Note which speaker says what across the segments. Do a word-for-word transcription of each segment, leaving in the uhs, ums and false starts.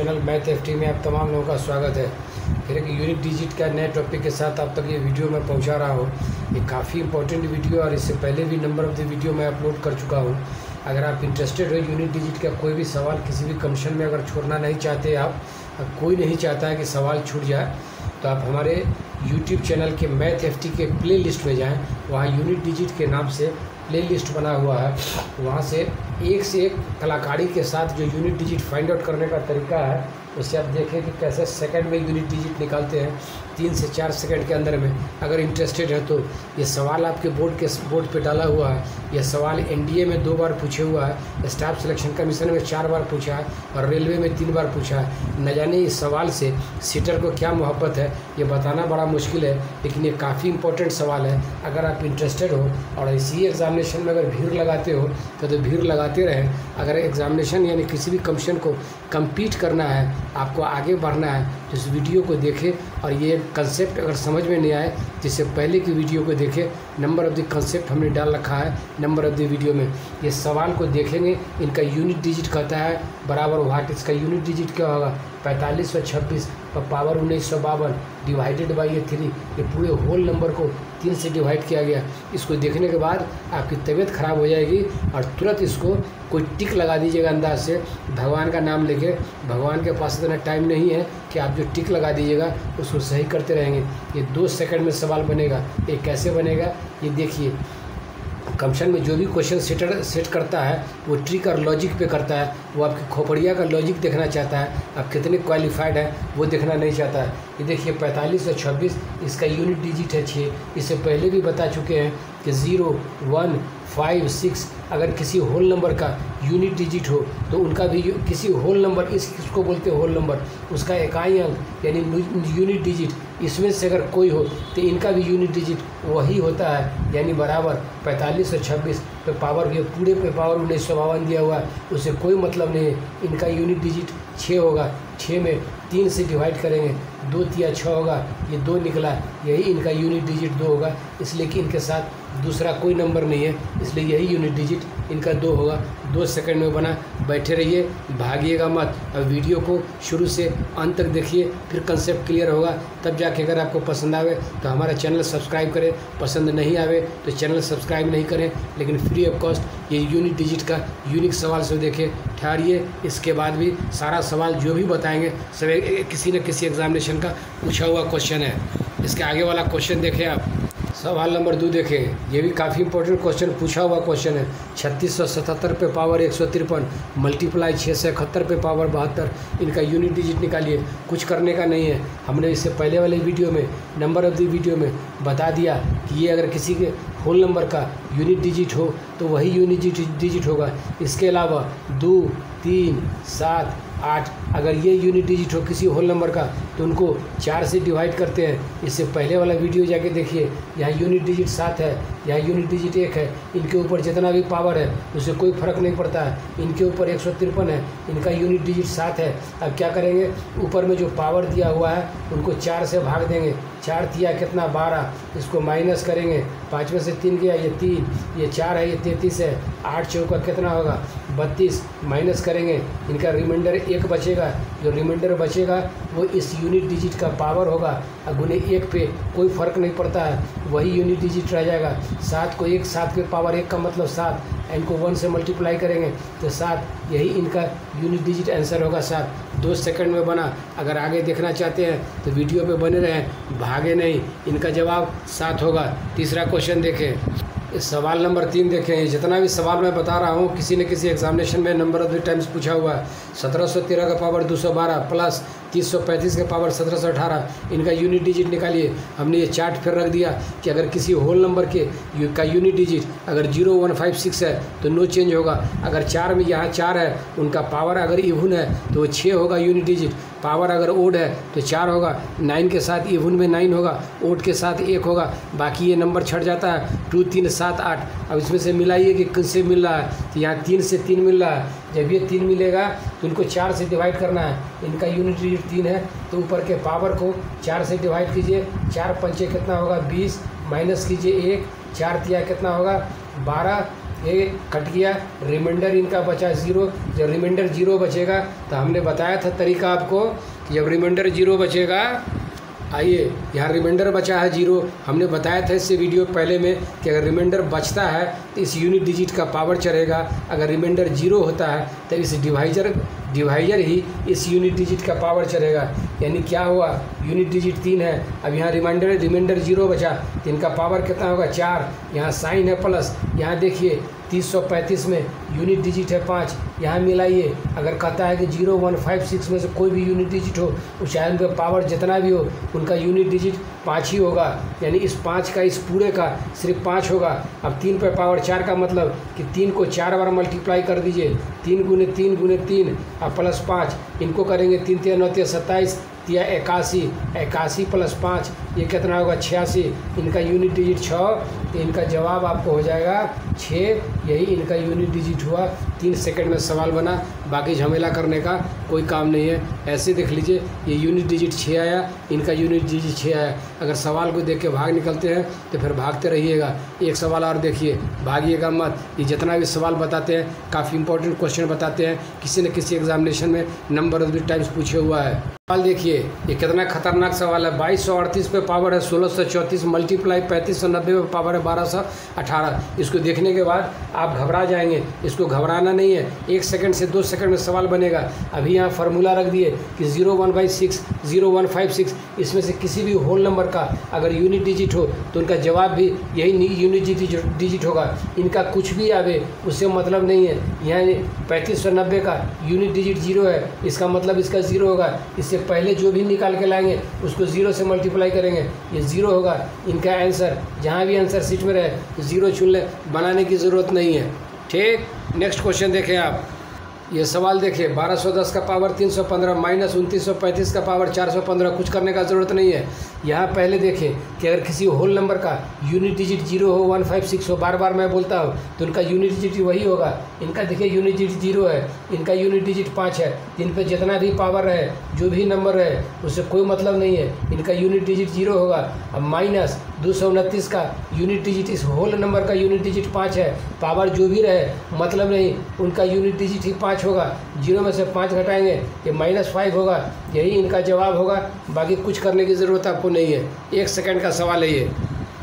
Speaker 1: Channel math F T में आप तमाम लोगों का स्वागत है। फिर एक यूनिक डिजिट का नए टॉपिक के साथ आप तक ये वीडियो मैं पहुंचा रहा हूँ। ये काफ़ी इंपॉर्टेंट वीडियो और इससे पहले भी नंबर ऑफ़ द वीडियो मैं अपलोड कर चुका हूँ। अगर आप इंटरेस्टेड हो यूनिक डिजिट का कोई भी सवाल किसी भी कंडीशन में अगर छोड़ना नहीं चाहते आप, कोई नहीं चाहता है कि सवाल छूट जाए, तो आप हमारे यूट्यूब चैनल के मैथ एफ टी के प्ले लिस्ट में जाएँ। वहाँ यूनिक डिजिट के नाम से प्ले लिस्ट बना हुआ है। वहाँ से एक से एक कलाकारी के साथ जो यूनिट डिजिट फाइंड आउट करने का तरीका है उससे आप देखें कि कैसे सेकंड में यूनिट डिजिट निकालते हैं, तीन से चार सेकंड के अंदर में। अगर इंटरेस्टेड है तो ये सवाल आपके बोर्ड के बोर्ड पे डाला हुआ है। यह सवाल एनडीए में दो बार पूछे हुआ है, स्टाफ सिलेक्शन कमीशन में चार बार पूछा है और रेलवे में तीन बार पूछा है। न जाने इस सवाल से सीटर को क्या मोहब्बत है ये बताना बड़ा मुश्किल है, लेकिन ये काफ़ी इंपॉर्टेंट सवाल है। अगर आप इंटरेस्टेड हो और इसी एग्जामिनेशन में अगर भीड़ लगाते हो तो, तो भीड़ लगाते रहें। अगर एग्जामिनेशन यानी किसी भी कमीशन को कम्पीट करना है, आपको आगे बढ़ना है, तो इस वीडियो को देखें। और ये कंसेप्ट अगर समझ में नहीं आए तो इससे पहले की वीडियो को देखें। नंबर ऑफ़ द कंसेप्ट हमने डाल रखा है नंबर ऑफ़ द वीडियो में। ये सवाल को देखेंगे, इनका यूनिट डिजिट कहता है बराबर व्हाट। इसका यूनिट डिजिट क्या होगा? पैंतालीस सौ छब्बीस और पावर उन्नीस सौ बावन डिवाइडेड बाई ये थ्री। ये पूरे होल नंबर को तीन से डिवाइड किया गया। इसको देखने के बाद आपकी तबीयत ख़राब हो जाएगी और तुरंत इसको कोई टिक लगा दीजिएगा अंदाज से, भगवान का नाम लेके। भगवान के पास इतना टाइम नहीं है कि आप जो टिक लगा दीजिएगा उसको सही करते रहेंगे। ये दो सेकंड में सवाल बनेगा। ये कैसे बनेगा ये देखिए। कमीशन में जो भी क्वेश्चन सेटर सेट करता है वो ट्रिक और लॉजिक पे करता है। वो आपकी खोपड़िया का लॉजिक देखना चाहता है, आप कितने क्वालिफाइड हैं वो देखना नहीं चाहता है। ये देखिए पैंतालीस सौ छब्बीस, इसका यूनिट डिजिट है छः। इससे पहले भी बता चुके हैं कि ज़ीरो वन फाइव सिक्स अगर किसी होल नंबर का यूनिट डिजिट हो तो उनका भी किसी होल नंबर, इस किसको बोलते हैं होल नंबर, उसका इकाई अंक यानी यूनिट डिजिट इसमें से अगर कोई हो तो इनका भी यूनिट डिजिट वही होता है, यानी बराबर पैंतालीस सौ छब्बीस पे पावर ये पूरे पे पावर उन्नीस सौ बावन दिया हुआ है, उससे कोई मतलब नहीं है। इनका यूनिट डिजिट छः होगा। छः में तीन से डिवाइड करेंगे, दो तिया छः होगा, ये दो निकला, यही इनका यूनिट डिजिट दो होगा। इसलिए कि इनके साथ दूसरा कोई नंबर नहीं है, इसलिए यही यूनिट डिजिट इनका दो होगा। दो सेकंड में बना। बैठे रहिए, भागिएगा मत। और वीडियो को शुरू से अंत तक देखिए, फिर कंसेप्ट क्लियर होगा। तब जाके अगर आपको पसंद आवे तो हमारा चैनल सब्सक्राइब करें, पसंद नहीं आवे तो चैनल सब्सक्राइब नहीं करें, लेकिन फ्री ऑफ कॉस्ट ये यूनिट डिजिट का यूनिक सवाल से देखें। ठहरिए, इसके बाद भी सारा सवाल जो भी बताएंगे सब किसी न किसी एग्जामिनेशन का पूछा हुआ क्वेश्चन है। इसके आगे वाला क्वेश्चन देखें आप, सवाल नंबर दो देखें। ये भी काफ़ी इंपॉर्टेंट क्वेश्चन पूछा हुआ क्वेश्चन है। छत्तीस सौ सतहत्तर पे पावर एक सौ तिरपन मल्टीप्लाई छः सौ इकहत्तर पे पावर बहत्तर, इनका यूनिट डिजिट निकालिए। कुछ करने का नहीं है। हमने इससे पहले वाले वीडियो में नंबर ऑफ़ द वीडियो में बता दिया कि ये अगर किसी के होल नंबर का यूनिट डिजिट हो तो वही यूनिट डिजिट होगा। इसके अलावा दो तीन सात आठ अगर ये यूनिट डिजिट हो किसी होल नंबर का तो उनको चार से डिवाइड करते हैं। इससे पहले वाला वीडियो जाके देखिए, यहाँ यूनिट डिजिट सात है, यहाँ यूनिट डिजिट एक है। इनके ऊपर जितना भी पावर है उससे कोई फ़र्क नहीं पड़ता है। इनके ऊपर एक सौ तिरपन है, इनका यूनिट डिजिट सात है। अब क्या करेंगे, ऊपर में जो पावर दिया हुआ है उनको चार से भाग देंगे। चार तिया कितना, बारह, इसको माइनस करेंगे। पाँच में से तीन गया, ये तीन, ये चार है, ये तैंतीस है। आठ चौका कितना होगा, बत्तीस, माइनस करेंगे। इनका रिमाइंडर एक बचेगा। जो रिमाइंडर बचेगा वो इस यूनिट डिजिट का पावर होगा। गुने एक पे कोई फ़र्क नहीं पड़ता है, वही यूनिट डिजिट रह जाएगा। सात को एक, सात के पावर एक का मतलब सात, इनको वन से मल्टीप्लाई करेंगे तो सात, यही इनका यूनिट डिजिट आंसर होगा सात। दो सेकंड में बना। अगर आगे देखना चाहते हैं तो वीडियो पे बने रहें, भागे नहीं। इनका जवाब सात होगा। तीसरा क्वेश्चन देखें, सवाल नंबर तीन देखें। जितना भी सवाल मैं बता रहा हूँ किसी न किसी एग्जामिनेशन में नंबर ऑफ द टाइम्स पूछा हुआ है। सत्रह सौ तेरह का पावर दो सौ बारह प्लस तीस सौ पैंतीस के पावर सत्रह सौ अठारह, इनका यूनिट डिजिट निकालिए। हमने ये चार्ट फिर रख दिया कि अगर किसी होल नंबर के यू का यूनिट डिजिट अगर जीरो वन फाइव सिक्स है तो नो चेंज होगा। अगर चार में यहाँ चार है, उनका पावर अगर इवन है तो वो छः होगा यूनिट डिजिट। पावर अगर ओड है तो चार होगा। नाइन के साथ इवन में नाइन होगा, ओड के साथ एक होगा। बाकी ये नंबर छट जाता है, टू तीन सात आठ। अब इसमें से मिलाइए कि किससे मिल रहा है, तो यहाँ तीन से तीन मिल रहा है। जब ये तीन मिलेगा तो इनको चार से डिवाइड करना है। इनका यूनिट डिजिट तीन है तो ऊपर के पावर को चार से डिवाइड कीजिए। चार पंचे कितना होगा, बीस, माइनस कीजिए एक, चार तिया कितना होगा, बारह, ये कट गया, रिमाइंडर इनका बचा ज़ीरो। जब रिमाइंडर ज़ीरो बचेगा तो हमने बताया था तरीका आपको कि जब रिमाइंडर ज़ीरो बचेगा, आइए यहाँ रिमाइंडर बचा है जीरो, हमने बताया था इससे वीडियो पहले में कि अगर रिमाइंडर बचता है तो इस यूनिट डिजिट का पावर चढ़ेगा, अगर रिमाइंडर जीरो होता है तो इस डिवाइजर डिवाइजर ही इस यूनिट डिजिट का पावर चढ़ेगा। यानी क्या हुआ, यूनिट डिजिट तीन है, अब यहाँ रिमाइंडर रिमाइंडर जीरो बचा तो इनका पावर कितना होगा, चार। यहाँ साइन है प्लस, यहाँ देखिए तीस सौ पैंतीस में यूनिट डिजिट है पाँच, यहाँ मिलाइए। अगर कहता है कि जीरो वन फाइव सिक्स में से कोई भी यूनिट डिजिट हो, उस चाहे उनका पावर जितना भी हो उनका यूनिट डिजिट पाँच ही होगा। यानी इस पाँच का इस पूरे का सिर्फ पाँच होगा। अब तीन पे पावर चार का मतलब कि तीन को चार बार मल्टीप्लाई कर दीजिए, तीन गुने तीन गुने तीन और प्लस पाँच, इनको करेंगे तीन तीन नौ तीन सत्ताईस, या इक्यासी, इक्यासी प्लस पाँच ये कितना होगा, छियासी। इनका यूनिट डिजिट छः, तो इनका जवाब आपको हो जाएगा छः। यही इनका यूनिट डिजिट हुआ। तीन सेकंड में सवाल बना, बाकी झमेला करने का कोई काम नहीं है। ऐसे देख लीजिए, ये यूनिट डिजिट छः आया, इनका यूनिट डिजिट छः आया। अगर सवाल को देख के भाग निकलते हैं तो फिर भागते रहिएगा। एक सवाल और देखिए, भागिएगा मत। ये जितना भी सवाल बताते हैं काफ़ी इंपॉर्टेंट क्वेश्चन बताते हैं, किसी न किसी एग्जामिनेशन में नंबर ऑफ द टाइम्स पूछे हुआ है। सवाल देखिए, ये कितना खतरनाक सवाल है। बाईस सौ अड़तीस पे पावर है सोलह सौ चौंतीस, मल्टीप्लाई पैंतीस सौ नब्बे पे पावर है बारह सौ अठारह। इसको देखने के बाद आप घबरा जाएंगे, इसको घबराना नहीं है। एक सेकंड से दो सेकंड में सवाल बनेगा। अभी यहाँ फार्मूला रख दिए कि zero one by six zero one five six, इसमें से किसी भी होल नंबर का अगर यूनिट डिजिट हो तो उनका जवाब भी यही यूनिट डिजिट होगा। इनका कुछ भी आवे उससे मतलब नहीं है। यहाँ पैंतीस सौ नब्बे का यूनिट डिजिट जीरो है, इसका मतलब इसका ज़ीरो होगा। इससे पहले जो भी निकाल के लाएंगे उसको ज़ीरो से मल्टीप्लाई करेंगे, ये ज़ीरो होगा। इनका आंसर जहाँ भी आंसर सीट में रहे ज़ीरो चुन ले, बनाने की ज़रूरत नहीं है। ठीक, नेक्स्ट क्वेश्चन देखें आप। ये सवाल देखिए, बारह सौ दस का पावर तीन सौ पंद्रह माइनस उनतीस सौ पैंतीस का पावर चार सौ पंद्रह, कुछ करने का ज़रूरत नहीं है। यहाँ पहले देखें कि अगर किसी होल नंबर का यूनिट डिजिट जीरो हो, वन फाइव सिक्स हो, बार बार मैं बोलता हूँ, तो उनका यूनिट डिजिट वही होगा। इनका देखिए यूनिट डिजिट जीरो है, इनका यूनिट डिजिट पाँच है। इन पर जितना भी पावर है, जो भी नंबर है, उससे कोई मतलब नहीं है, इनका यूनिट डिजिट जीरो होगा। अब माइनस दो सौ उनतीस का यूनिट डिजिट, इस होल नंबर का यूनिट डिजिट पाँच है, पावर जो भी रहे मतलब नहीं, उनका यूनिट डिजिट ही पाँच होगा। जीरो में से पाँच घटाएंगे ये माइनस फाइव होगा। यही इनका जवाब होगा, बाकी कुछ करने की ज़रूरत आपको नहीं है। एक सेकंड का सवाल है ये।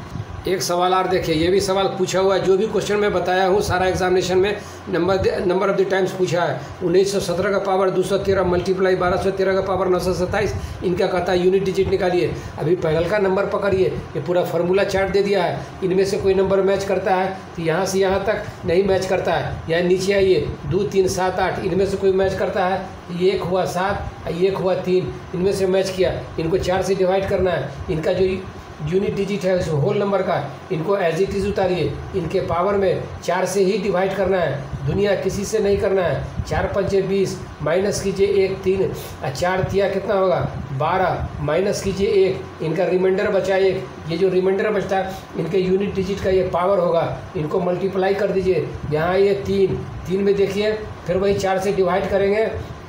Speaker 1: एक सवाल और देखिए, ये भी सवाल पूछा हुआ है। जो भी क्वेश्चन मैं बताया हूँ सारा एग्जामिनेशन में number number of the times पूछा है। उन्नीस सौ सत्रह का पावर दो सौ तेरह मल्टीप्लाई बारह सौ तेरह का पावर नौ सौ सत्ताईस, इनका कहता है यूनिट डिजिट निकालिए। अभी पहल का नंबर पकड़िए, ये पूरा फार्मूला चार्ट दे दिया है। इनमें से कोई नंबर मैच करता है तो यहाँ से यहाँ तक नहीं मैच करता है। यहाँ नीचे आइए, दो तीन सात आठ, इनमें से कोई मैच करता है, एक हुआ सात, एक हुआ तीन, इनमें से मैच किया। इनको चार से डिवाइड करना है। इनका जो यूनिट डिजिट है उस होल नंबर का, इनको एज इट इज़ उतारिए। इनके पावर में चार से ही डिवाइड करना है, दुनिया किसी से नहीं करना है। चार पंचे बीस, माइनस कीजिए एक, तीन, चार तिया कितना होगा, बारह, माइनस कीजिए एक, इनका रिमाइंडर बचा एक। ये जो रिमाइंडर बचता है इनके यूनिट डिजिट का ये पावर होगा, इनको मल्टीप्लाई कर दीजिए। यहाँ ये तीन, तीन में देखिए फिर वही चार से डिवाइड करेंगे,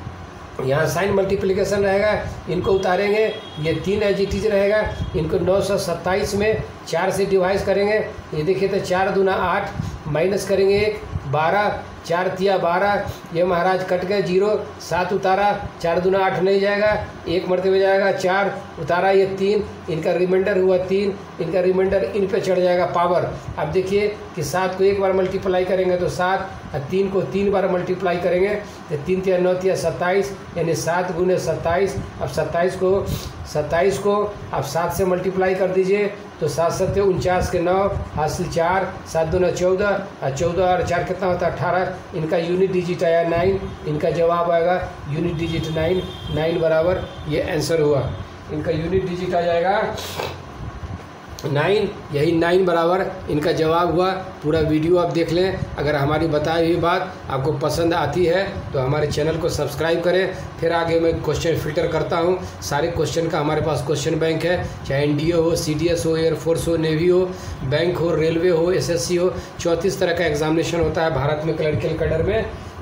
Speaker 1: यहाँ साइन मल्टीप्लिकेशन रहेगा, इनको उतारेंगे, ये तीन एज इट इज रहेगा। इनको नौ सौ सत्ताईस में चार से डिवाइड करेंगे, ये देखिए तो चार दूना आठ, माइनस करेंगे एक, बारह, चार तिया बारह, ये महाराज कट गए जीरो, सात उतारा, चार दूना आठ नहीं जाएगा, एक मरतबे जाएगा, चार उतारा, ये तीन, इनका रिमाइंडर हुआ तीन, इनका रिमाइंडर इन पे चढ़ जाएगा पावर। अब देखिए कि सात को एक बार मल्टीप्लाई करेंगे तो सात, और तीन को तीन बार मल्टीप्लाई करेंगे तो तीन तिया नौ तिया सत्ताईस, यानी सात गुने सत्ताईस। अब सत्ताईस को सत्ताईस को आप सात से मल्टीप्लाई कर दीजिए तो सात सत्ते उनचास के नौ, हासिल चार, सात दूना चौदह, और चौदह और चार कितना होता है अठारह। इनका यूनिट डिजिट आया नाइन, इनका जवाब आएगा यूनिट डिजिट नाइन। नाइन बराबर ये आंसर हुआ, इनका यूनिट डिजिट आ जाएगा नाइन। यही नाइन बराबर इनका जवाब हुआ। पूरा वीडियो आप देख लें। अगर हमारी बताई हुई बात आपको पसंद आती है तो हमारे चैनल को सब्सक्राइब करें। फिर आगे मैं क्वेश्चन फिल्टर करता हूं। सारे क्वेश्चन का हमारे पास क्वेश्चन बैंक है, चाहे एन डी ए हो, सी डी एस हो, एयरफोर्स हो, नेवी हो, बैंक हो, रेलवे हो, एस एस सी हो। चौंतीस तरह का एग्जामिनेशन होता है भारत में क्लरिकल कैडर में।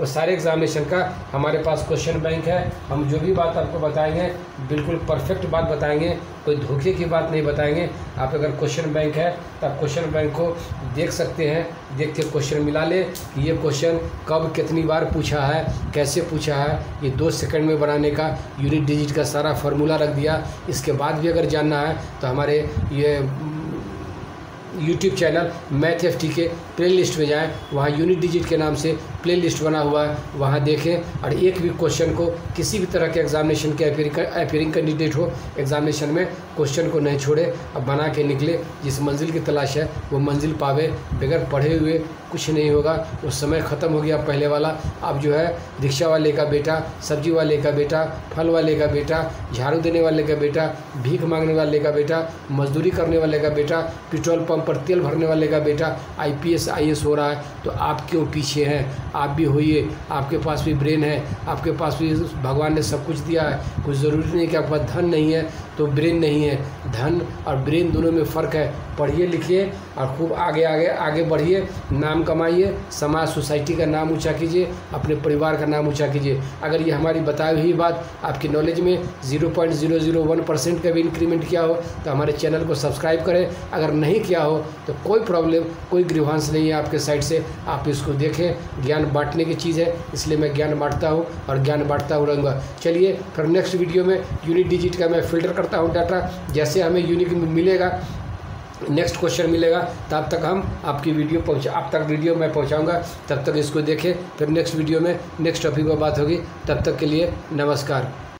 Speaker 1: वो सारे एग्जामिनेशन का हमारे पास क्वेश्चन बैंक है। हम जो भी बात आपको बताएंगे बिल्कुल परफेक्ट बात बताएंगे, कोई धोखे की बात नहीं बताएंगे। आप अगर क्वेश्चन बैंक है तो आप क्वेश्चन बैंक को देख सकते हैं, देख के क्वेश्चन मिला ले कि ये क्वेश्चन कब कितनी बार पूछा है, कैसे पूछा है। ये दो सेकंड में बनाने का यूनिट डिजिट का सारा फार्मूला रख दिया। इसके बाद भी अगर जानना है तो हमारे ये YouTube channel math F T के प्ले लिस्ट में जाएँ, वहाँ यूनिट डिजिट के नाम से प्ले लिस्ट बना हुआ है, वहाँ देखें। और एक भी क्वेश्चन को किसी भी तरह के एग्जामिनेशन के अपीयरिंग कैंडिडेट हो एग्जामिनेशन में क्वेश्चन को नहीं छोड़े, अब बना के निकले। जिस मंजिल की तलाश है वो मंजिल पावे। बगैर पढ़े हुए कुछ नहीं होगा। वो समय ख़त्म हो गया पहले वाला। अब जो है रिक्शा वाले का बेटा, सब्जी वाले का बेटा, फल वाले का बेटा, झाड़ू देने वाले का बेटा, भीख मांगने वाले का बेटा, मजदूरी करने वाले का बेटा, पेट्रोल पंप पर तेल भरने वाले का बेटा I P S I A S हो रहा है। तो आप क्यों पीछे हैं? आप भी होइए। आपके पास भी ब्रेन है, आपके पास भी भगवान ने सब कुछ दिया है। कुछ ज़रूरी नहीं कि आपके पास धन नहीं है तो ब्रेन नहीं है। धन और ब्रेन दोनों में फ़र्क है। पढ़िए लिखिए और खूब आगे आगे आगे बढ़िए, नाम कमाइए, समाज सोसाइटी का नाम ऊंचा कीजिए, अपने परिवार का नाम ऊंचा कीजिए। अगर ये हमारी बताई हुई बात आपकी नॉलेज में zero point zero zero one percent का भी इंक्रीमेंट किया हो तो हमारे चैनल को सब्सक्राइब करें। अगर नहीं किया हो तो कोई प्रॉब्लम, कोई ग्रीवांस नहीं है आपके साइड से। आप इसको देखें, ज्ञान बांटने की चीज़ है, इसलिए मैं ज्ञान बांटता हूँ और ज्ञान बांटता हूँ रहूँगा। चलिए फिर नेक्स्ट वीडियो में यूनिट डिजिट का मैं फिल्टर करता हूँ डाटा। जैसे हमें यूनिक मिलेगा, नेक्स्ट क्वेश्चन मिलेगा, तब तक हम आपकी वीडियो पहुँचा आप तक वीडियो मैं पहुँचाऊँगा। तब तक इसको देखें। फिर नेक्स्ट वीडियो में नेक्स्ट टॉपिक पर बात होगी। तब तक के लिए नमस्कार।